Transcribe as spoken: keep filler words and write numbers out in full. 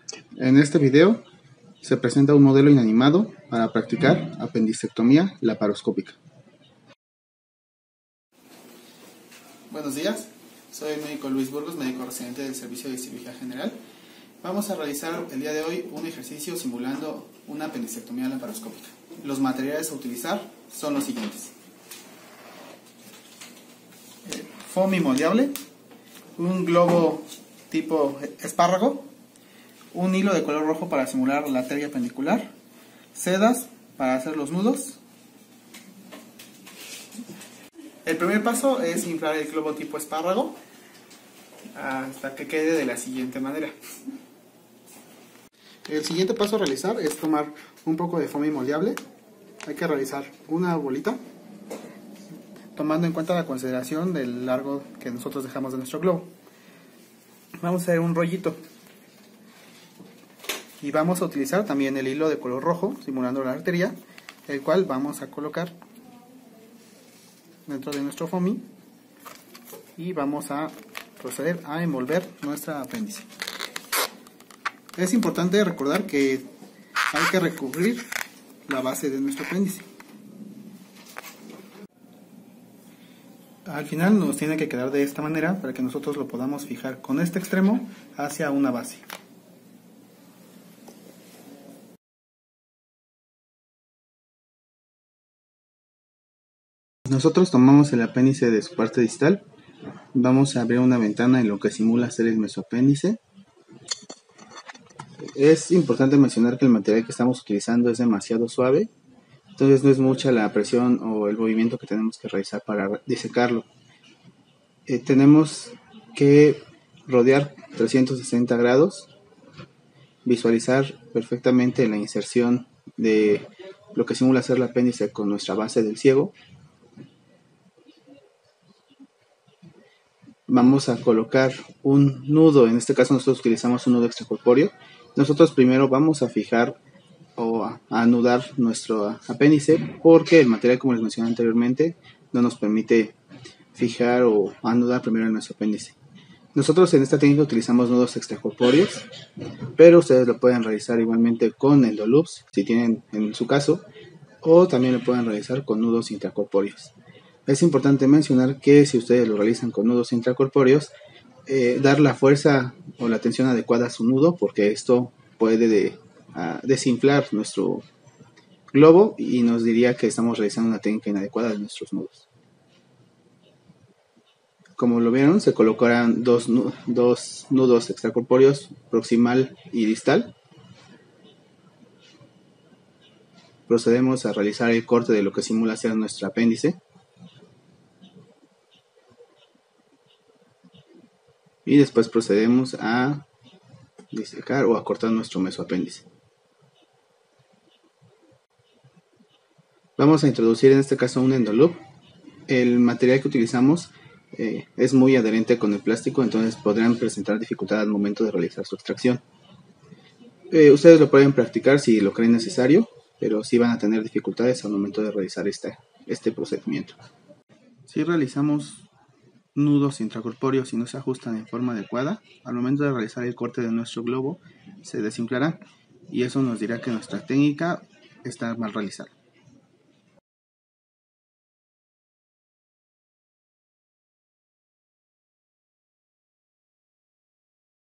En este video se presenta un modelo inanimado para practicar apendicectomía laparoscópica. Buenos días, soy el médico Luis Burgos, médico residente del Servicio de Cirugía General. Vamos a realizar el día de hoy un ejercicio simulando una apendicectomía laparoscópica. Los materiales a utilizar son los siguientes: foamy moldeable, un globo tipo espárrago, un hilo de color rojo para simular la arteria apendicular, sedas para hacer los nudos. El primer paso es inflar el globo tipo espárrago hasta que quede de la siguiente manera. El siguiente paso a realizar es tomar un poco de foamy moldeable. Hay que realizar una bolita, tomando en cuenta la consideración del largo que nosotros dejamos de nuestro globo. Vamos a hacer un rollito y vamos a utilizar también el hilo de color rojo simulando la arteria, el cual vamos a colocar dentro de nuestro foamy y vamos a proceder a envolver nuestra apéndice. Es importante recordar que hay que recubrir la base de nuestro apéndice. Al final nos tiene que quedar de esta manera para que nosotros lo podamos fijar con este extremo hacia una base. Nosotros tomamos el apéndice de su parte distal, vamos a abrir una ventana en lo que simula ser el mesoapéndice. Es importante mencionar que el material que estamos utilizando es demasiado suave, entonces no es mucha la presión o el movimiento que tenemos que realizar para disecarlo. Eh, tenemos que rodear trescientos sesenta grados, visualizar perfectamente la inserción de lo que simula ser el apéndice con nuestra base del ciego. Vamos a colocar un nudo, en este caso nosotros utilizamos un nudo extracorpóreo. Nosotros primero vamos a fijar o a anudar nuestro apéndice porque el material, como les mencioné anteriormente, no nos permite fijar o anudar primero en nuestro apéndice. Nosotros en esta técnica utilizamos nudos extracorpóreos, pero ustedes lo pueden realizar igualmente con endoloops si tienen en su caso, o también lo pueden realizar con nudos intracorpóreos. Es importante mencionar que si ustedes lo realizan con nudos intracorpóreos, eh, dar la fuerza o la tensión adecuada a su nudo, porque esto puede de, uh, desinflar nuestro globo y nos diría que estamos realizando una técnica inadecuada de nuestros nudos. Como lo vieron, se colocarán dos, dos nudos extracorpóreos, proximal y distal. Procedemos a realizar el corte de lo que simula ser nuestro apéndice. Y después procedemos a disecar o a cortar nuestro mesoapéndice. Vamos a introducir en este caso un endoloop. El material que utilizamos eh, es muy adherente con el plástico, entonces podrán presentar dificultad al momento de realizar su extracción. Eh, ustedes lo pueden practicar si lo creen necesario, pero sí van a tener dificultades al momento de realizar este, este procedimiento. Si realizamos nudos intracorpóreos y no se ajustan en forma adecuada, al momento de realizar el corte de nuestro globo se desinflará y eso nos dirá que nuestra técnica está mal realizada.